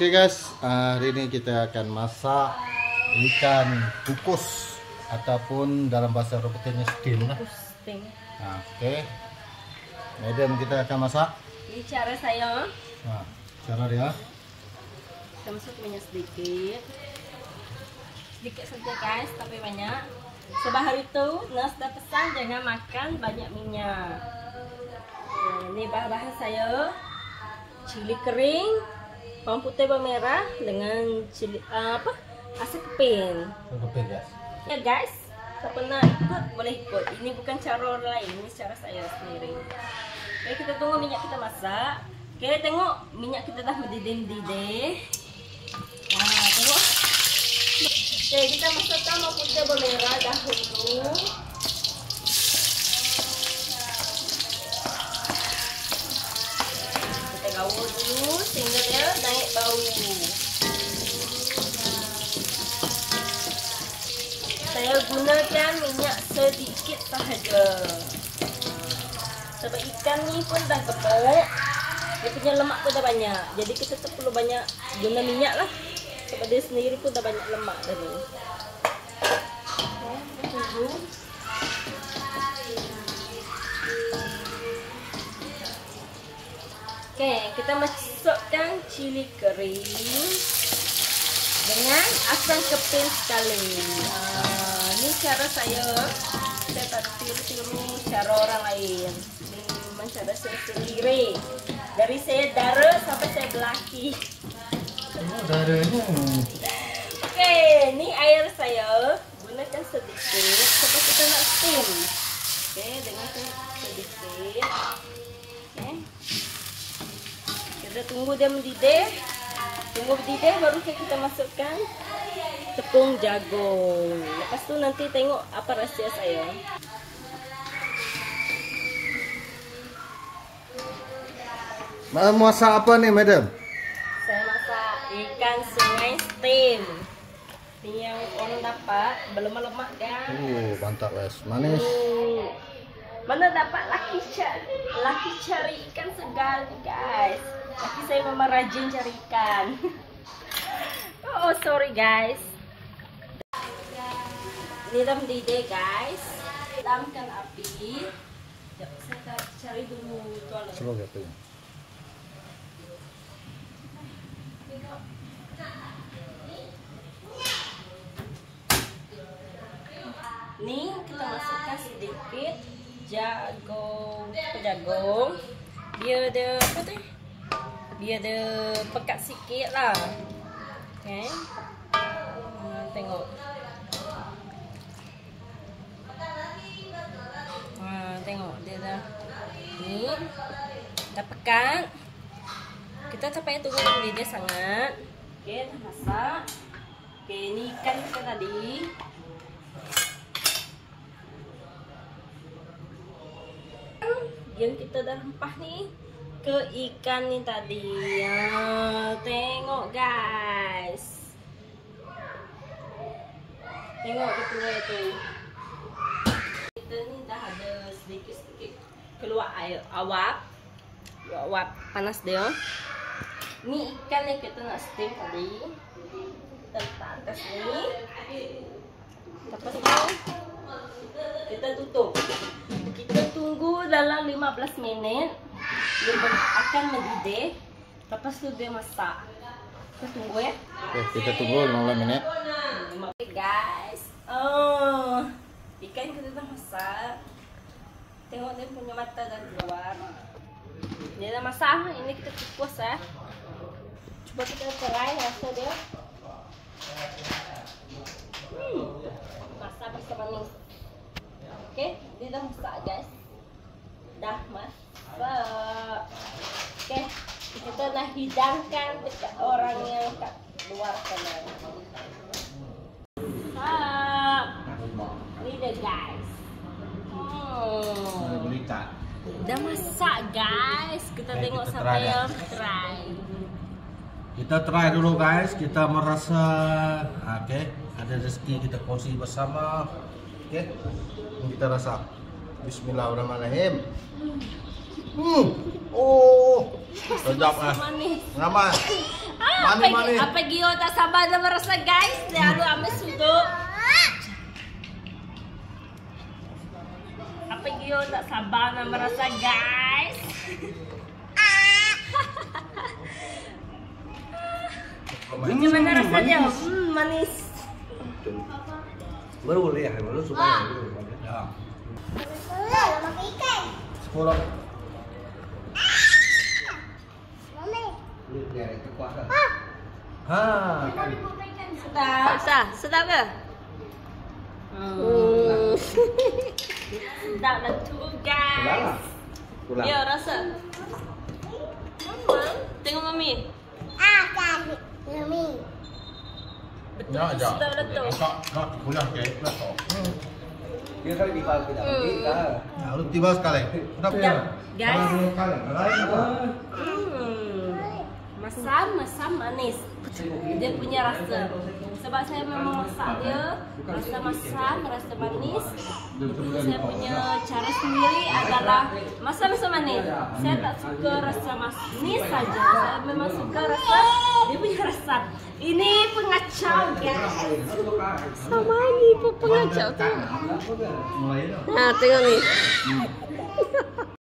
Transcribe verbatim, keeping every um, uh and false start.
Oke guys, hari ini kita akan masak ikan kukus ataupun dalam bahasa Eropanya steam lah. Nah, oke, Madam kita akan masak. Ini cara saya. Nah, cara dia. Kita masuk minyak sedikit, sedikit saja guys, tapi banyak. Sebab hari itu Nas dah pesan jangan makan banyak minyak. Nah, ini bahan-bahan saya: cili kering, bawang putih, bawang merah dengan cili uh, apa asam keping. Keping guys. Ya guys, tak pernah ikut boleh ikut. Ini bukan cara orang lain, ini cara saya sendiri. Oke, kita tunggu minyak kita masak. Oke, tengok minyak kita dah mendidih-mendidih. Nah, tengok. Oke, kita masukkan bawang putih, bawang merah dahulu. Kita gaul dulu sehingga dia naik bau. Saya gunakan minyak sedikit sahaja. Sebab ikan ni pun dah gemuk, dia punya lemak pun dah banyak. Jadi kita tak perlu banyak guna minyak lah. Sebab dia sendiri pun dah banyak lemak tadi. Okay, tunggu. Okay, kita masukkan cili kering dengan asam keping sekali. Uh, ini cara saya. Saya tak tiru-tiru cara orang lain. Ini memang cara saya sendiri. Dari saya dara sampai saya belaki. Oh, darahnya. Oke, ini air saya. Gunakan sedikit sebab kita nak steam. Oke, dengan sedikit. Oke. Kita tunggu dia mendidih. Tunggu mendidih baru kita masukkan tepung jagung. Lepas tu nanti tengok apa rahsia saya. Masak apa nih, Madam? Saya masak ikan sungai steam. Ini yang orang dapat belum lemak kan? Uh, mantap guys, manis. Uh, mana dapat laki cari, laki cari ikan segar nih guys. Laki saya memang rajin cari ikan. Oh sorry guys. Ini dah mendidih guys. Padamkan api. Sekejap, saya cari dulu tuan. Slow gitu. Ni kita masukkan sedikit jagung, jagung. Biar dia apa tu? Biar dia pekat sikit lah. Okay. Hmm, tengok. Ha, tengok dia dah ni dah pekat. Kita tak payah tunggu mendidih sangat. Okey, dah masak. Okey, ni ikan kita tadi. Yang kita dah rempah ni ke ikan ni tadi. Ya, tengok guys. Tengok dia punya tu. Kita ni dah ada sedikit-sedikit keluar air awap. Awap panas dia. Ni ikan yang kita nak steam tadi. Kita letak atas ni. Lepas tu kita tutup. Kita tunggu dalam lima belas minit. Dia akan mendidih. Lepas tu dia masak. Kita tunggu ya. Oke, kita tunggu lima belas menit. Oke guys. Oh, ikan kita dah masak. Tengok dia punya mata dah keluar. Dia dah masak. Ini kita kukus ya. Coba kita try rasa dia. Hmm, masak bersama manis. Oke, dia dah masak guys. Dah masak. Oke, kita nak hidangkan dekat orang yang kat luar sana. Masak. Ini dia guys. Hmm. Dah masak guys. Kita Oke, tengok kita sampai try, yang try. Kita try dulu guys, kita merasa oke, okay. Ada rezeki kita kongsi bersama. Oke, okay. Kita rasa. Bismillahirrahmanirrahim. Hmm. Oh, sedap ah. Manis. Ngamak. Ah. Mani mani. Apa Gio tak sabar na merasa guys? Lalu ame sudo. Apa Gio tak sabar na merasa guys? Gimana rasanya? Hmm, manis. Baru boleh ya, baru suka ya. Ya. Sekolah. Ha. Sedap. Sedap, sedap ke? Hmm. Sedap lah tu guys. Pulang. Ya rasa. Mama, tengok mami. Betul Ya, ya. sedap lah tu. Kak, kak pulang ke kelas kok. Dia kali di pagi dah. Kita. Nah, lu tiba sekali. Kenapa ya? Guys. Sekali. Lain apa? Hmm. Masam, masam manis. Dia punya rasa. Sebab saya memang masak dia rasa masam, rasa manis. Saya punya cara sendiri adalah masam-masam manis. Saya tak suka rasa manis saja. Saya memang suka rasa dia punya rasa. Ini pengacau guys. Sama ni pun pengacau tu. Mulai dah. Nah, tengok ni.